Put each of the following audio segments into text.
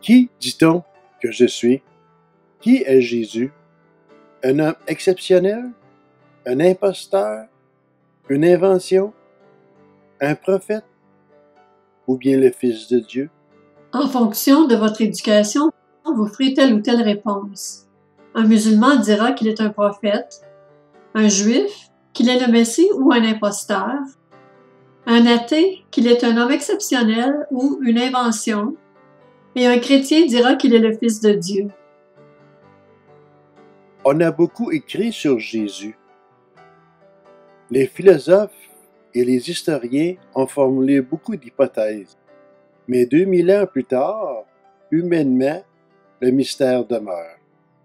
Qui dit-on que je suis? Qui est Jésus? Un homme exceptionnel? Un imposteur? Une invention? Un prophète? Ou bien le Fils de Dieu? En fonction de votre éducation, vous ferez telle ou telle réponse. Un musulman dira qu'il est un prophète, un juif qu'il est le Messie ou un imposteur, un athée qu'il est un homme exceptionnel ou une invention, et un chrétien dira qu'il est le Fils de Dieu. On a beaucoup écrit sur Jésus. Les philosophes et les historiens ont formulé beaucoup d'hypothèses. Mais 2000 ans plus tard, humainement, le mystère demeure.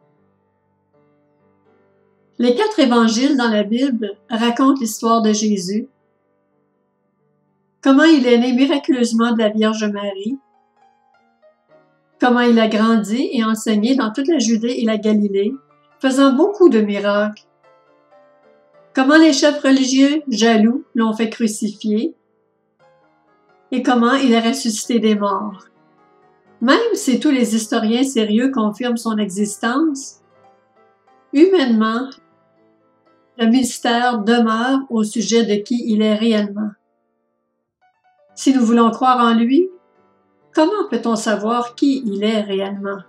Les 4 évangiles dans la Bible racontent l'histoire de Jésus, comment il est né miraculeusement de la Vierge Marie, comment il a grandi et enseigné dans toute la Judée et la Galilée, faisant beaucoup de miracles, comment les chefs religieux, jaloux, l'ont fait crucifier, et comment il a ressuscité des morts. Même si tous les historiens sérieux confirment son existence, humainement, le mystère demeure au sujet de qui il est réellement. Si nous voulons croire en lui, comment peut-on savoir qui il est réellement?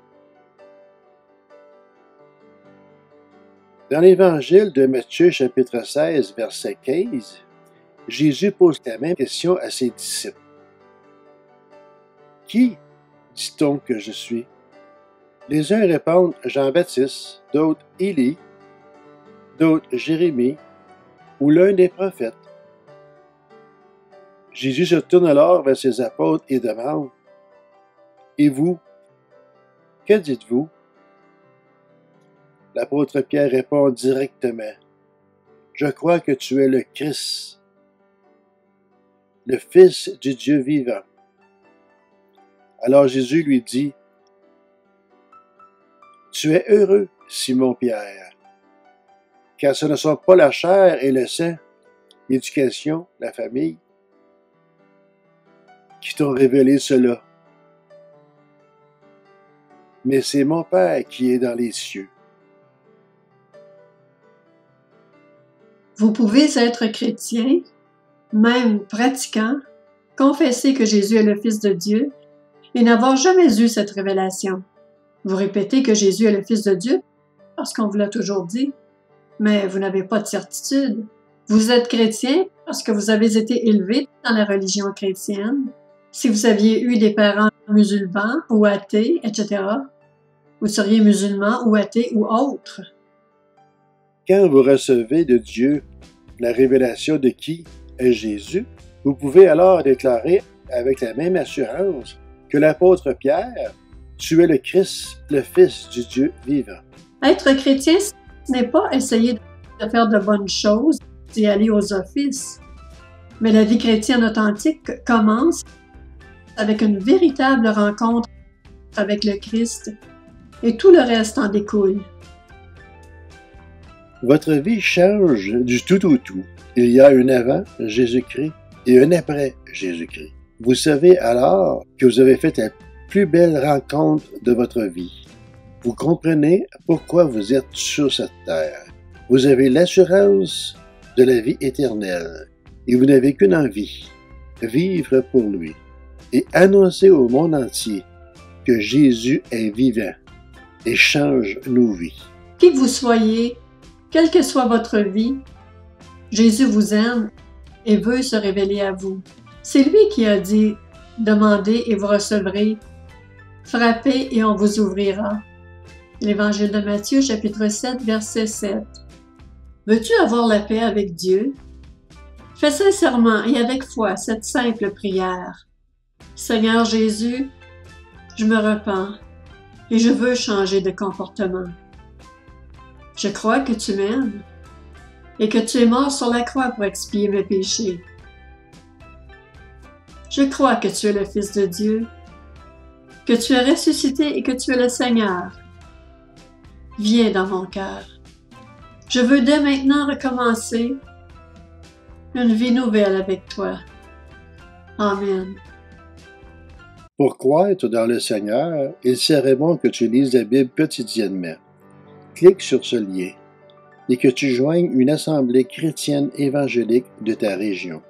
Dans l'Évangile de Matthieu, chapitre 16, verset 15, Jésus pose la même question à ses disciples. Qui dit-on que je suis? Les uns répondent Jean-Baptiste, d'autres Élie, d'autres Jérémie ou l'un des prophètes. Jésus se tourne alors vers ses apôtres et demande Et vous, que dites-vous? L'apôtre Pierre répond directement Je crois que tu es le Christ, le Fils du Dieu vivant. Alors Jésus lui dit Tu es heureux, Simon-Pierre, car ce ne sont pas la chair et le sang, l'éducation, la famille, qui t'ont révélé cela, mais c'est mon Père qui est dans les cieux. Vous pouvez être chrétien, même pratiquant, confesser que Jésus est le Fils de Dieu et n'avoir jamais eu cette révélation. Vous répétez que Jésus est le Fils de Dieu parce qu'on vous l'a toujours dit, mais vous n'avez pas de certitude. Vous êtes chrétien parce que vous avez été élevé dans la religion chrétienne. Si vous aviez eu des parents musulmans ou athées, etc., vous seriez musulman ou athée ou autre. Quand vous recevez de Dieu la révélation de qui est Jésus, vous pouvez alors déclarer avec la même assurance que l'apôtre Pierre, tu es le Christ, le Fils du Dieu vivant. Être chrétien, ce n'est pas essayer de faire de bonnes choses et aller aux offices. Mais la vie chrétienne authentique commence avec une véritable rencontre avec le Christ et tout le reste en découle. Votre vie change du tout au tout. Il y a un avant Jésus-Christ et un après Jésus-Christ. Vous savez alors que vous avez fait la plus belle rencontre de votre vie. Vous comprenez pourquoi vous êtes sur cette terre. Vous avez l'assurance de la vie éternelle et vous n'avez qu'une envie, vivre pour lui et annoncer au monde entier que Jésus est vivant et change nos vies. Qui que vous soyez, quelle que soit votre vie, Jésus vous aime et veut se révéler à vous. C'est lui qui a dit « Demandez et vous recevrez, frappez et on vous ouvrira ». L'Évangile de Matthieu, chapitre 7, verset 7. Veux-tu avoir la paix avec Dieu? Fais sincèrement et avec foi cette simple prière. Seigneur Jésus, je me repens et je veux changer de comportement. Je crois que tu m'aimes et que tu es mort sur la croix pour expier mes péchés. Je crois que tu es le Fils de Dieu, que tu es ressuscité et que tu es le Seigneur. Viens dans mon cœur. Je veux dès maintenant recommencer une vie nouvelle avec toi. Amen. Pour croître dans le Seigneur, il serait bon que tu lises la Bible quotidiennement. Clique sur ce lien et que tu joignes une assemblée chrétienne évangélique de ta région.